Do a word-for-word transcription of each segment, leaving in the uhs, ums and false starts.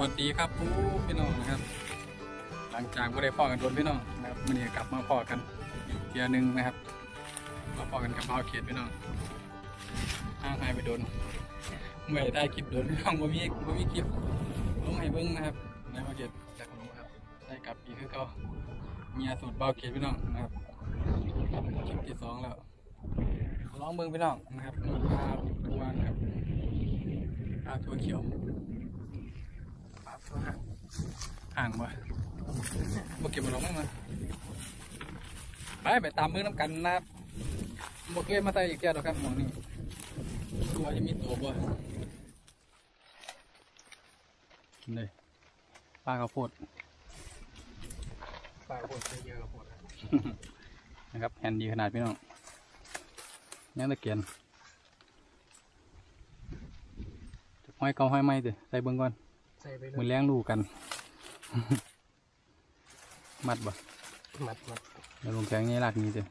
วัสดีครับผู้พี่น้องนะครับหลังจากไม่ได้พ่อกันโดนพี่น้องนะครับวันนี้กลับมาพ่อกันเทียหนึ่งนะครับมาพ่อกันกับพ่อเขียดพี่น้องห้างหายไปโดนเมื่อได้คลิปโดนพี่น้องบ่มีบ่มีคลิปลงให้เบิ้งนะครับในพ่อเขียดจากผมครับได้กลับอีกคือเขาเมียสูตรเบาเขียดพี่น้องนะครับคลิปที่สองแล้วลองเบิ้งพี่น้องนะครับมีปลาทุกวันครับปลาตัวเขียวปลาตัวห่างห่างบ่บ่เก็บมาลงมั้งมาไปไปตามมือน้ำกันนะครับบ่เคยมาใส่อีกแก่หรอกครับหมองนี้ตัวจะมีตัวบ่นี่ปลาข้าวโพดปลาข้าวโพดเยอะข้าวโพดนะครับแผ่นดีขนาดพี่น้องยังตะเกียนห้อยเกาห้อยไม้สิใส่เบิ้งก่อนมือแรงลูกกันมัดบ่มัดมัดแล้วลงแกงนี่ลากนี้สิ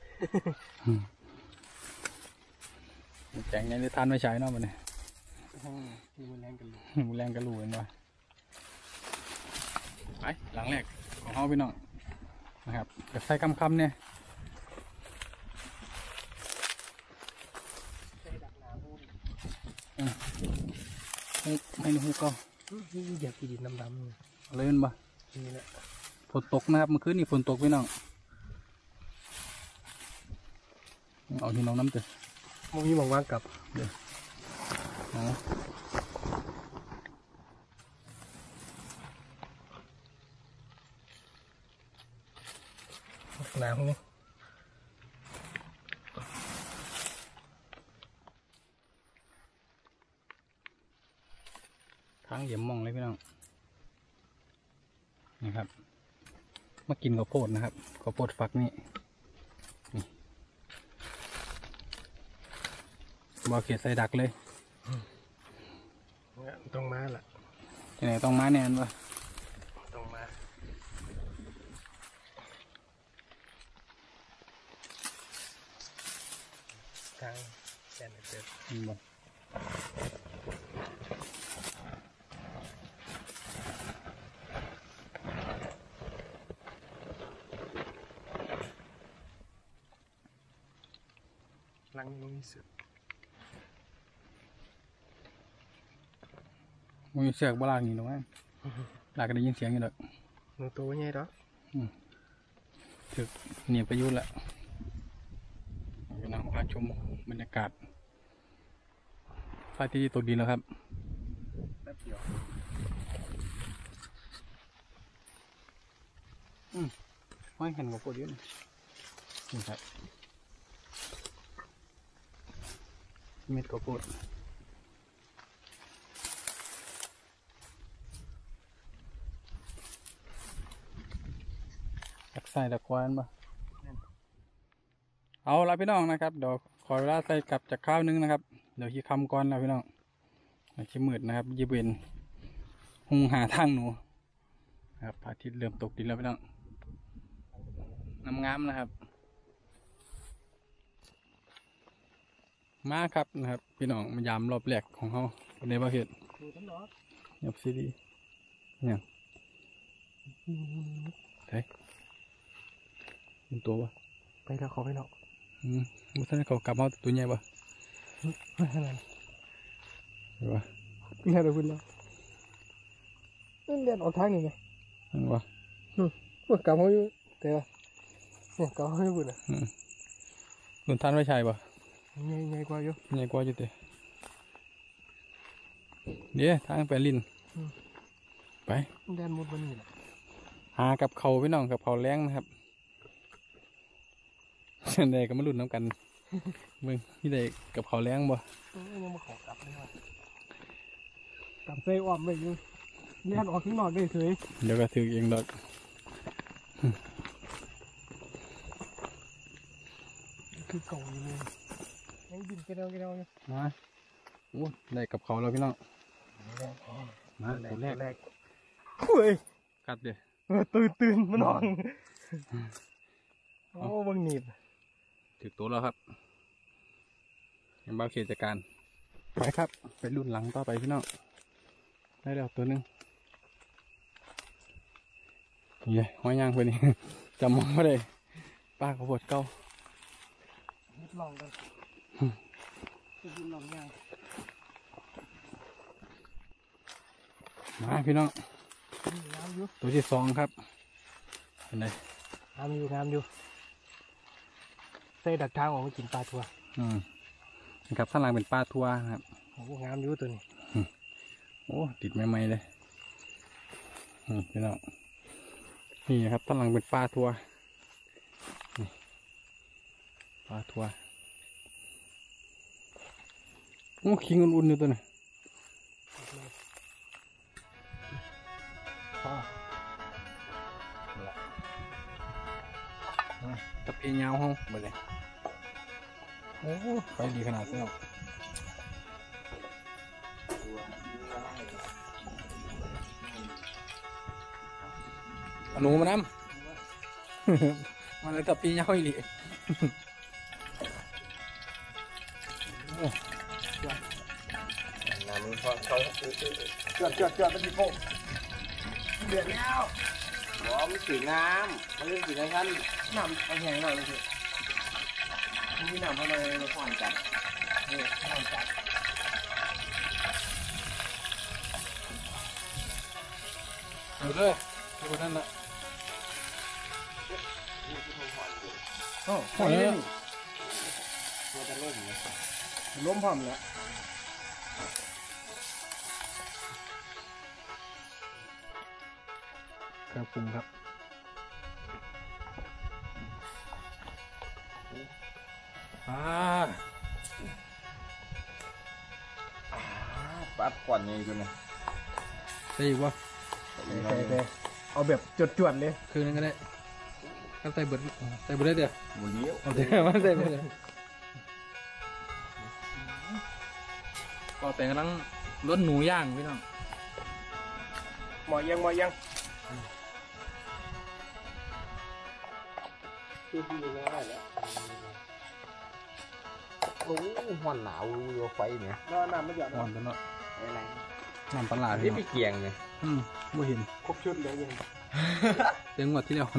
แกงนี่ทานไม่ใช้เนาะมันเนี่ยมือแรงกันลูมือแรงกันลูเห็นป่ะไปหลังแรกของเขาพี่น้องนะครับจะใส่คำคำเนี่ยไม่รู้ก็อยากกินดินดำๆเลยมันบ่นี่แหละฝนตกนะครับเมื่อคืนนี่ฝนตกพี่น้องเอาที่น้องน้ำเตะมึงมีบอกว่ากลับเดี๋ยวหนาวนี่ทางเหยี่ยมมองเลยพี่น้องนี่ครับมากินข้าวโพดนะครับข้าวโพดฟักนี่นี่บอเขียดใส่ดักเลยต้องมาละที่ไหนต้องมาแน่นวะต้องมาทางแก่นเจ็บบ่ลังมีเสือกมีเสือกบ้าลางนี่หรอวะลากก็ได้ยินเสียงอยู่หรอกหนูตัวใหญ่หรอถึกเหนียบประยุทธ์ละไปนั่งพาชมบรรยากาศฟ้าที่ตกดินแล้วครับแป๊บเดียวอืมไม่เห็นกับโปรดิวนี่นี่ครับเม็ดข้าวโพดตักใส่ตะควานบ่เอาละพี่น้องนะครับเดี๋ยวขอเวลาใส่กลับจากข้าวนึงนะครับเดี๋ยวขี้คำก่อนแล้วพี่น้องขี้มืดนะครับยีเวนหุงหาทางหนูนะครับพระอาทิตย์เริ่มตกดินแล้วพี่น้องงามๆนะครับมาครับนะครับพี่น้องมายามรอบแรกของเขาในประเทศหยับซีดีเนี่ยเฮ้ยเป็นตัววะไปแล้วเขาไปแล้วอืมมุ้งเขากลับมาตัวใหญ่ปะไม่อะไรเห็นปะเรียนไปพุ่นแล้วเรียนออกทางนี่ไงเห็นปะอืมว่ากลับเขาอยู่แต่ว่าเนี่ยกลับเขาอยู่พุ่นอ่ะอืมโดนท่านไม่ใช่ปะใหญ่ใหญ่กว่าอยู่ใหญ่กว่าอยู่เตะเดี๋ยวทางไปลินไปแดนหมดวันนี้แหละหากับเขาพี่น้องกับเขาแรงนะครับเช่นใดก็มาลุ้นน้ำกันมึงที่ใดกับเขาแรงบ่ยังมาขอกลับเลยว่ะกลับไปอ้อมไปอยู่เลี้ยนออกข้างนอกได้เฉยเดี๋ยวก็ถือเองดอกคือเก่าอยู่เลยยังยินกันเอากันเอาเนี่ยมาโอ้ได้กับเขาแล้วพี่น้องมาตัวแรกแรกเฮ้ยกัดเดี๋ยวตื่นตื่นมันนอนโอ้บังหนีบถึงตัวแล้วครับยังบ้าเขตจัดการไปครับไปรุ่นหลังต่อไปพี่น้องได้แล้วตัวนึงเย้ห้อยย่างไปนี่ จำมองไม่ได้ป้าเขาปวดเก้าลองกันยืนลองย่างมาพี่น้องตัวที่สองครับเป็นไงงามอยู่งามอยู่ใส่ดักทางออกมากินปลาทัวอืมนะครับข้างล่างเป็นปลาทัวครับโอ้งามอยู่ตัวนี้โอ้ติดใหม่ๆเลยนี่พี่น้องนี่ครับข้างล่างเป็นปลาทัวนี่ปลาทัวโอ้ขิงอุ่นๆอยู่ตัวนี้ตะเพียนยาวห้องหมดเลยโอ้ไปดีขนาดนี้หรอกอนุมาน้ำมันเลยตะเพียนยาวอีหลีน้ำมันพอเขาเกิดเกิดเกิดมันมีโค้งเดือดแล้วหัวมันสีน้ำมันเรื่องสีน้ำกันน้ำมันแห้งหน่อยเลยสิมีน้ำเข้าไปในผ่อนจัดนี่ผ่อนจัดเอาเลยเอาคนนั้นละโอ้ผ่อนเลยตัวจะล้มเลยล้มพร้อมแล้วครับปรุงครับอ่าปัดก่อนนี่คุณนะใช่วะใช่ใช่เอาแบบจวดๆเลยคือนั่นก็ได้ก็ใส่เบิร์ดใส่เบิร์ดเดียวหมุนเลี้ยวเอาเดี๋ยวมาใส่เบิร์ดก็แต่กำลังรสหนูย่างพี่น้องหมอยังหมอยังโอ้หอนหนาวอยู่ไฟเนี่ยแล้วน้ำไม่หยอดหอนตลอดอะไรน้ำปลาที่พี่เกียงเลยอืมไม่เห็นครบชุดเลยยังเต็มหมดที่แล้ว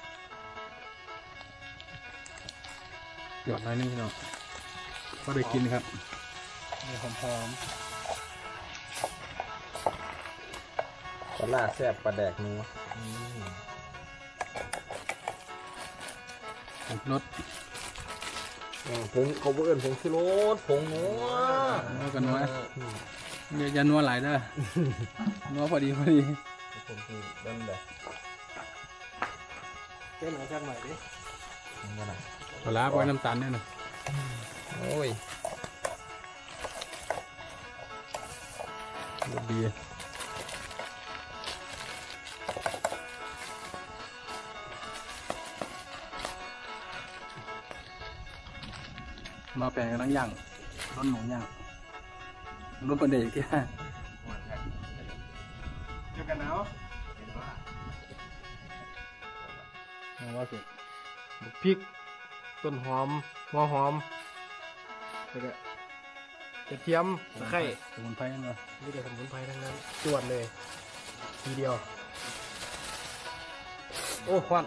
หยอดอะไรนี่เนาะก็ได้กินครับมีหอมหอมปลาแซ่บปลาแดกนัวรสผงเขาเพื่อนผงชิโรสผงนัวนัวกันนัวเนี่ยอย่านัวหลายเด้อนัวพอดีพอดีผมคือเดินแบบเต้นหน่อยสักหน่อยดิปลาปล่อยน้ำตาลเนี่ยนะโอ้ยดีมาแปลงกันทั้งย่างร้อนหนูย่างร้อนประเดี๋ยวที่ห้าเจอกันหนาวว่าสิพริกต้นหอมหัวหอมแล้วก็กระเทียมตะไคร้สมุนไพรนั่นเหรอนี่เดี๋ยวสมุนไพรทั้งนั้นจวดเลยทีเดียวโอ้ควัน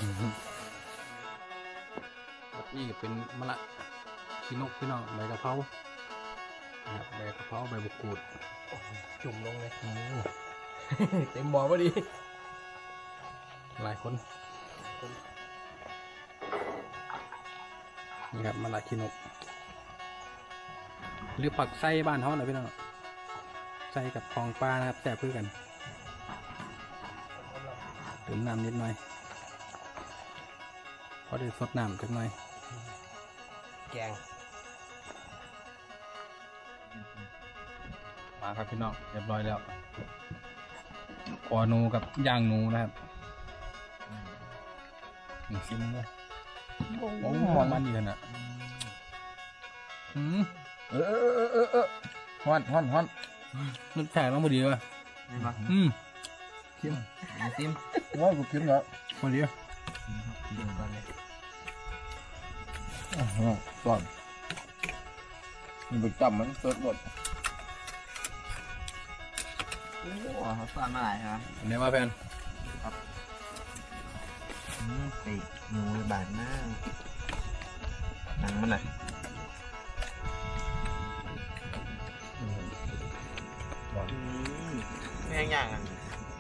นี่เป็นมะละขี้นกพี่น้องใบกะเพราใบกะเพราใบบุกกูดจุ่มลงเลยโอ้เต็มบ่อพอดีหลายคนนี่ครับมะละขี้นกหรือผักไส้บ้านเขาหน่อยพี่น้องไส้กับของปลานะครับแซ่บเพื่อกันเติมน้ำนิดหน่อยพอได้สดน้ำจักหน่อยแกงมาครับพี่น้องเรียบร้อยแล้วคอหนูกับย่างหนูนะครับหนึ่งชิ้นด้วยโอ้โหมันดีขนาดอืมเออเออเออเออเออฮ้อนฮ้อนฮ้อนนึกแฉกต้องพอดีว่ะอืมเค็มเค็มว่ากูเค็มแล้วพอดีอ่ะก่อนมันไปจับมันสดหมดโอ้โหสานมาไหนฮะอันนี้มาแฟนครับไอ้หนูบาดมากหนังมันน่ะแห้งย่างอ่ะ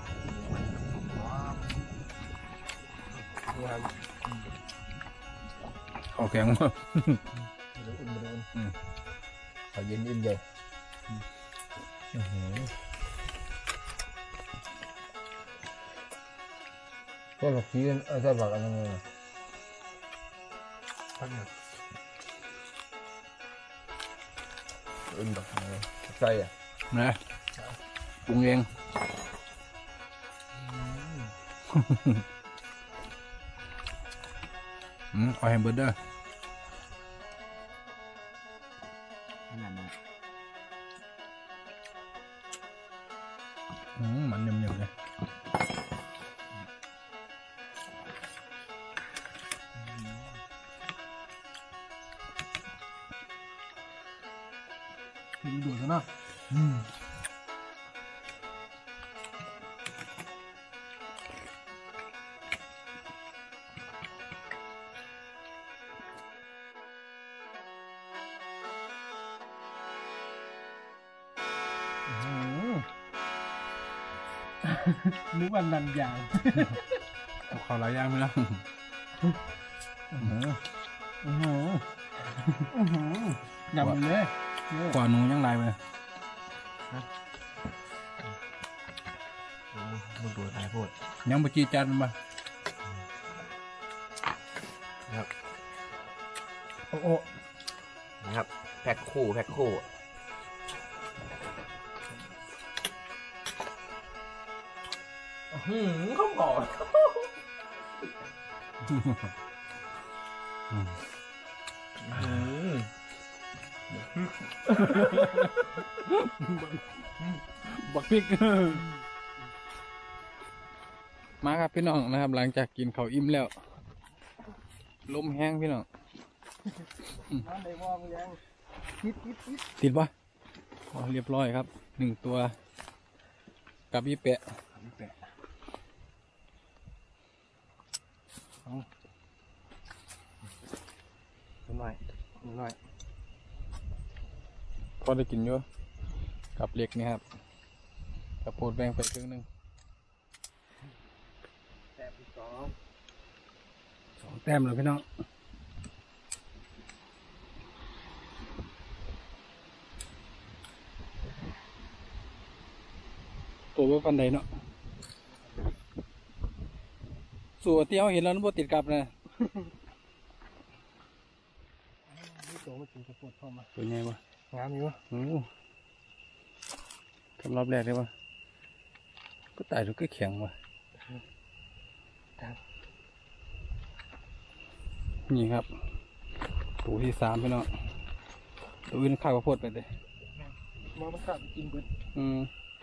ข้าวแข็งมากอุ่นมาโดนขอเย็นอิ่มเลยก็แบบนี้อาจจะแบบอะไรเงี้ยพักเนี่ยอุ่นแบบอะไรใส่อ่ะนะปรุงเองอืมเอาแฮมเบอร์เกอร์ขนาดนั้นอืมมันเนิ่มๆเลยดูซะนะอืมนึกว่านันยางเอาข้าวหลายอย่างไปแล้วยำเลยกว่าหนูยังไรไปมันดูตายพูดยังไปจีจันมาครับโอ้โหนะครับแพ็คคู่แพ็คคู่หืมเขาบอกบักพริกมาครับพี่น้องนะครับหลังจากกินข้าวอิ่มแล้วลมแห้งพี่น้องติดปะเรียบร้อยครับหนึ่งตัวกับยี่เปะหน่อยหน่อยพอได้กินเยอะกับเล็กนี่ครับกับโพดแบ่งไปครึ่งหนึ่งแต้มสองสองแต้มเลยพี่น้องตัวว่าปันใดเนาะสู่ที่เขาเห็นแล้วนั่นบ่ติดกับนะตัวมันถึงจะปวดท้องมาเป็นไงวะงามอยู่โอ้ทำรอบแรกได้ปะก็ตายดูก็แข็งวะนี่ครับตัวที่สามพี่น้องตัวอื่นข้าวกระโพดไปเลยมามันขาดกินเบิดอืม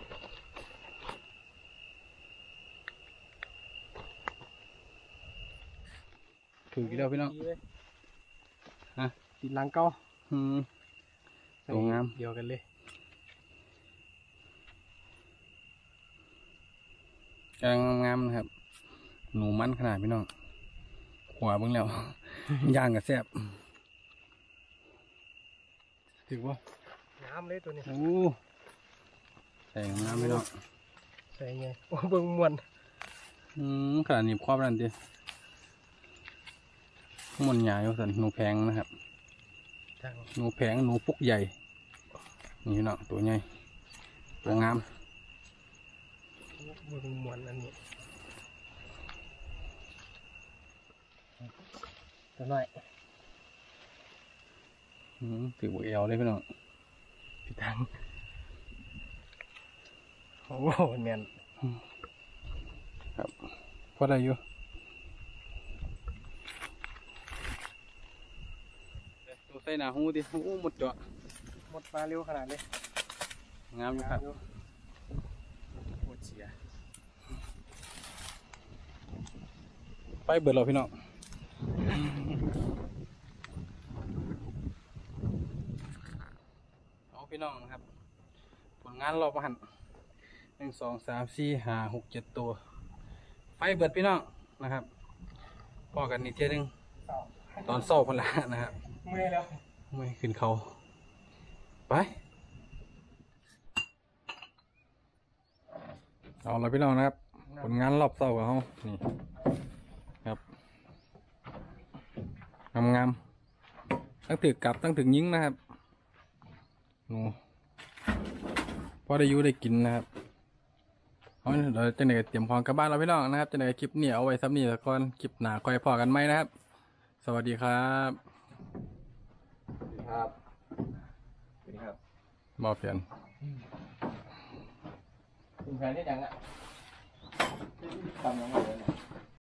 ถือกี่เดียวพี่น้องฮะติดหลังเก้าอืมตัวงามเดียวกันเลยกำลังงามนะครับหนูมันขนาดพี่น้องหัวเบิ่งแล้ว ย่างกับแซ่บถือว่างามเลยตัวนี้โอ้ใส่งามพี่น้องใส่ไงโอ้เบิ่งมวนอืมขนาดนี้ครอบนั่นดิมวนใหญ่สันหนูแพงนะครับหนูแพงหนูปุกใหญ่นี่เนาะตัวใหญ่ตัวงามเบิ่งมวนอันนี้ตัวน้อยอืมถือบุเอวเลยพี่น้องพี่ตังโอ้โหแน่นครับพอได้อยู่ตัวใส่หนาหูดิโอ้หมดเจาะหมดมาเร็วขนาดเลยงามอยู่ครับหมดเสียไปเบิดเราพี่น้องเอาพี่น้องนะครับผลงานรอบหันหนึ่งสองสามสี่ห้าหกเจ็ดตัวไปเบิดพี่น้องนะครับพอกันอีกเที่ยหนึงตอนเศร้าคนละนะครับเมื่อยแล้วไม่ขึ้นเขาไปเอาละพี่น้องนะครับ ผลงานรอบเศร้ากับเขานี่ครับงามงามๆตั้งถึกกลับตั้งถึงยิงนะครับโอ้พอได้อยูได้กินนะครับเอาเดี๋ยวจะไหนเตรียมของกลับบ้านเราพี่น้องนะครับจะไหนคลิปนี้เอาไว้ซ้ำนี่แล้วก่อนคลิปหน้าคอยพอกันไหมนะครับ สวัสดีครับครับสวัสดีครับบอเปลี่ยนคุณแฟนที่ยังอ่ะทำยังไงเลยเนี่ย